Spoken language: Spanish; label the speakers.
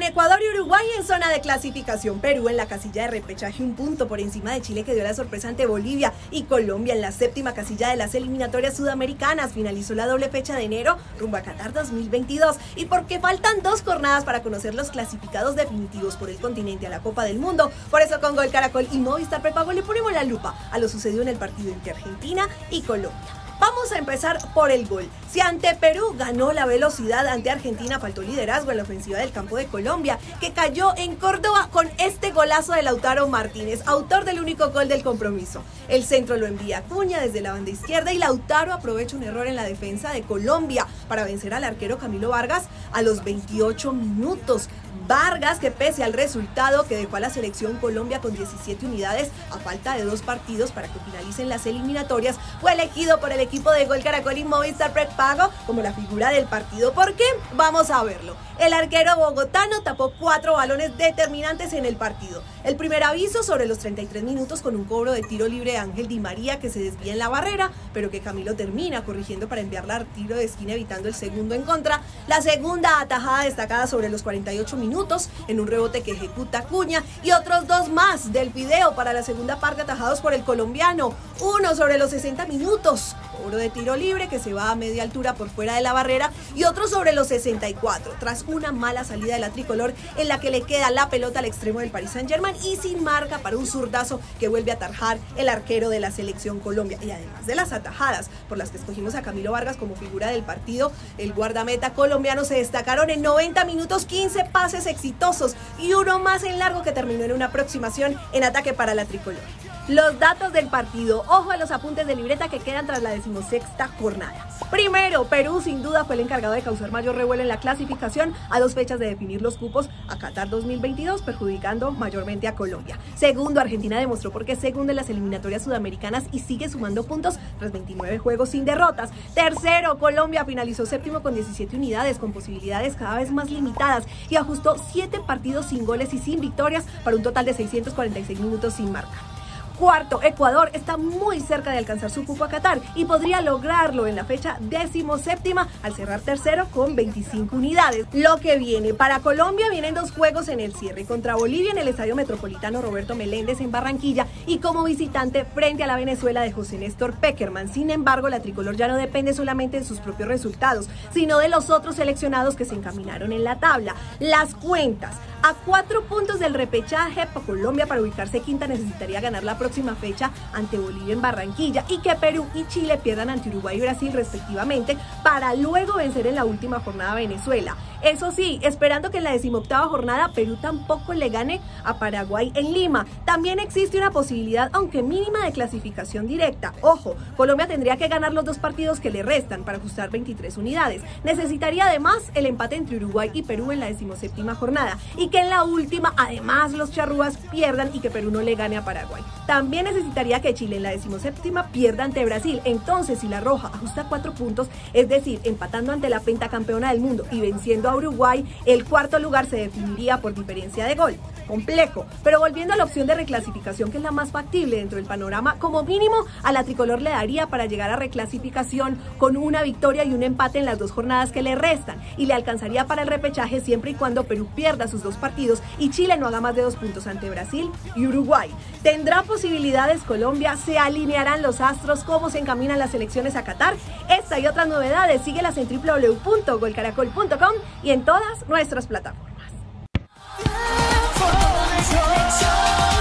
Speaker 1: Ecuador y Uruguay en zona de clasificación. Perú en la casilla de repechaje, un punto por encima de Chile, que dio la sorpresa ante Bolivia, y Colombia en la séptima casilla de las eliminatorias sudamericanas. Finalizó la doble fecha de enero rumbo a Qatar 2022. Y porque faltan 2 jornadas para conocer los clasificados definitivos por el continente a la Copa del Mundo, por eso con Gol Caracol y Movistar Prepago le ponemos la lupa a lo sucedido en el partido entre Argentina y Colombia. Vamos a empezar por el gol. Si ante Perú ganó la velocidad, ante Argentina faltó liderazgo en la ofensiva del campo de Colombia, que cayó en Córdoba con este golazo de Lautaro Martínez, autor del único gol del compromiso. El centro lo envía Acuña desde la banda izquierda y Lautaro aprovecha un error en la defensa de Colombia para vencer al arquero Camilo Vargas a los 28 minutos. Vargas, que pese al resultado que dejó a la selección Colombia con 17 unidades a falta de 2 partidos para que finalicen las eliminatorias, fue elegido por el equipo de Gol Caracol y Movistar Prepago como la figura del partido. ¿Por qué? Vamos a verlo. El arquero bogotano tapó 4 balones determinantes en el partido. El primer aviso sobre los 33 minutos con un cobro de tiro libre de Ángel Di María, que se desvía en la barrera, pero que Camilo termina corrigiendo para enviarla al tiro de esquina, evitando el segundo en contra. La segunda atajada destacada sobre los 48 minutos en un rebote que ejecuta Acuña, y otros 2 más del video para la segunda parte atajados por el colombiano. Uno sobre los 60 minutos, cobro de tiro libre que se va a media altura por fuera de la barrera, y otro sobre los 64, tras una mala salida de la tricolor en la que le queda la pelota al extremo del Paris Saint-Germain y sin marca para un zurdazo que vuelve a atajar el arquero de la selección Colombia. Y además de las atajadas por las que escogimos a Camilo Vargas como figura del partido, el guardameta colombiano se destacaron en 90 minutos 15 pases exitosos y uno más en largo que terminó en una aproximación en ataque para la tricolor. Los datos del partido, ojo a los apuntes de libreta que quedan tras la 16ª jornada. Primero, Perú sin duda fue el encargado de causar mayor revuelo en la clasificación a 2 fechas de definir los cupos a Qatar 2022, perjudicando mayormente a Colombia. Segundo, Argentina demostró por qué es segundo en las eliminatorias sudamericanas y sigue sumando puntos tras 29 juegos sin derrotas. Tercero, Colombia finalizó séptimo con 17 unidades, con posibilidades cada vez más limitadas, y ajustó 7 partidos sin goles y sin victorias para un total de 646 minutos sin marca. Cuarto, Ecuador está muy cerca de alcanzar su cupo a Qatar y podría lograrlo en la fecha 17ª al cerrar tercero con 25 unidades. Lo que viene para Colombia, vienen 2 juegos en el cierre: contra Bolivia en el Estadio Metropolitano Roberto Meléndez en Barranquilla y como visitante frente a la Venezuela de José Néstor Pekerman. Sin embargo, la tricolor ya no depende solamente de sus propios resultados, sino de los otros seleccionados que se encaminaron en la tabla. Las cuentas: a 4 puntos del repechaje, Colombia para ubicarse quinta necesitaría ganar la próxima fecha ante Bolivia en Barranquilla y que Perú y Chile pierdan ante Uruguay y Brasil respectivamente para luego vencer en la última jornada a Venezuela. Eso sí, esperando que en la 18ª jornada Perú tampoco le gane a Paraguay en Lima. También existe una posibilidad, aunque mínima, de clasificación directa. Ojo, Colombia tendría que ganar los 2 partidos que le restan para ajustar 23 unidades. Necesitaría además el empate entre Uruguay y Perú en la 17ª jornada y que en la última además los charrúas pierdan y que Perú no le gane a Paraguay. También necesitaría que Chile en la 17ª pierda ante Brasil. Entonces, si la roja ajusta 4 puntos, es decir, empatando ante la pentacampeona del mundo y venciendo a Uruguay, el 4º lugar se definiría por diferencia de gol. Complejo, pero volviendo a la opción de reclasificación, que es la más factible dentro del panorama, como mínimo a la tricolor le daría para llegar a reclasificación con una victoria y un empate en las 2 jornadas que le restan, y le alcanzaría para el repechaje siempre y cuando Perú pierda sus 2 partidos y Chile no haga más de 2 puntos ante Brasil y Uruguay. ¿Tendrá posibilidades Colombia? ¿Se alinearán los astros? ¿Cómo se encaminan las selecciones a Qatar? Esta y otras novedades síguelas en www.golcaracol.com y en todas nuestras plataformas.